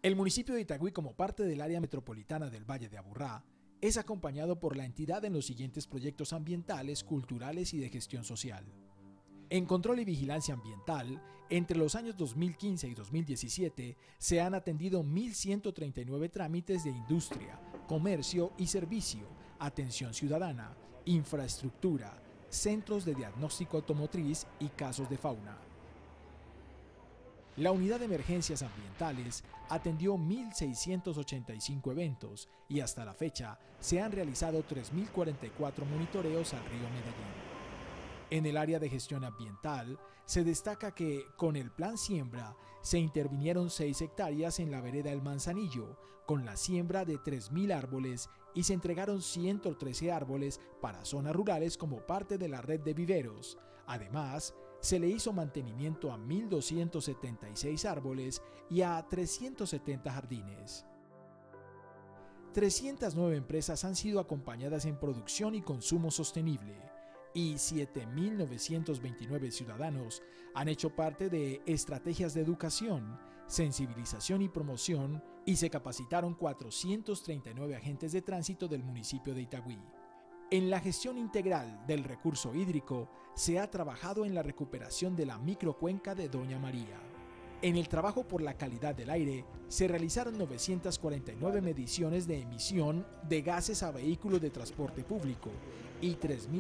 El municipio de Itagüí, como parte del área metropolitana del Valle de Aburrá, es acompañado por la entidad en los siguientes proyectos ambientales, culturales y de gestión social. En control y vigilancia ambiental, entre los años 2015 y 2017 se han atendido 1.139 trámites de industria, comercio y servicio, atención ciudadana, infraestructura, centros de diagnóstico automotriz y casos de fauna. La unidad de emergencias ambientales atendió 1.685 eventos y hasta la fecha se han realizado 3.044 monitoreos al río Medellín. En el área de gestión ambiental, se destaca que, con el Plan Siembra, se intervinieron 6 hectáreas en la vereda El Manzanillo, con la siembra de 3.000 árboles y se entregaron 113 árboles para zonas rurales como parte de la red de viveros. Además, se le hizo mantenimiento a 1.276 árboles y a 370 jardines. 309 empresas han sido acompañadas en producción y consumo sostenible, y 7.929 ciudadanos han hecho parte de estrategias de educación, sensibilización y promoción, y se capacitaron 439 agentes de tránsito del municipio de Itagüí. En la gestión integral del recurso hídrico se ha trabajado en la recuperación de la microcuenca de Doña María. En el trabajo por la calidad del aire, se realizaron 949 mediciones de emisión de gases a vehículos de transporte público y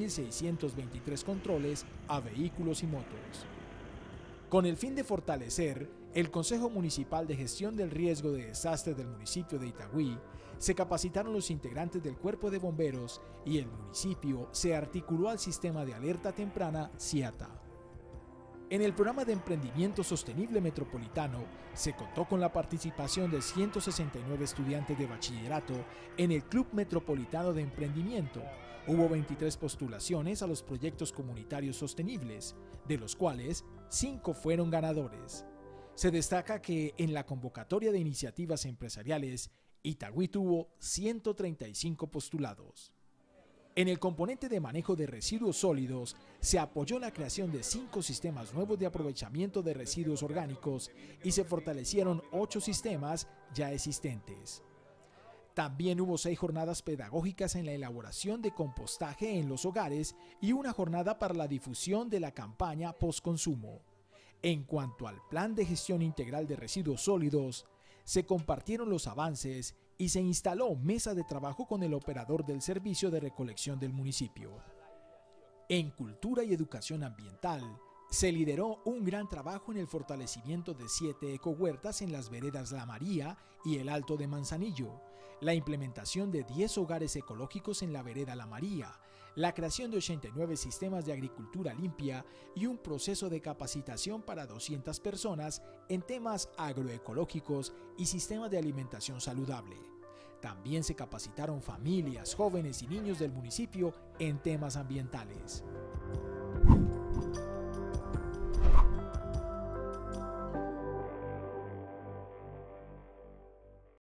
3.623 controles a vehículos y motos. Con el fin de fortalecer el Consejo Municipal de Gestión del Riesgo de Desastres del municipio de Itagüí, se capacitaron los integrantes del Cuerpo de Bomberos y el municipio se articuló al sistema de alerta temprana CIATA. En el programa de emprendimiento sostenible metropolitano se contó con la participación de 169 estudiantes de bachillerato en el Club Metropolitano de Emprendimiento. Hubo 23 postulaciones a los proyectos comunitarios sostenibles, de los cuales 5 fueron ganadores. Se destaca que en la convocatoria de iniciativas empresariales, Itagüí tuvo 135 postulados. En el componente de manejo de residuos sólidos, se apoyó la creación de 5 sistemas nuevos de aprovechamiento de residuos orgánicos y se fortalecieron 8 sistemas ya existentes. También hubo 6 jornadas pedagógicas en la elaboración de compostaje en los hogares y una jornada para la difusión de la campaña postconsumo. En cuanto al Plan de Gestión Integral de Residuos Sólidos, se compartieron los avances y se instaló mesa de trabajo con el operador del servicio de recolección del municipio. En cultura y educación ambiental, se lideró un gran trabajo en el fortalecimiento de 7 ecohuertas en las veredas La María y el Alto de Manzanillo, la implementación de 10 hogares ecológicos en la vereda La María, la creación de 89 sistemas de agricultura limpia y un proceso de capacitación para 200 personas en temas agroecológicos y sistemas de alimentación saludable. También se capacitaron familias, jóvenes y niños del municipio en temas ambientales.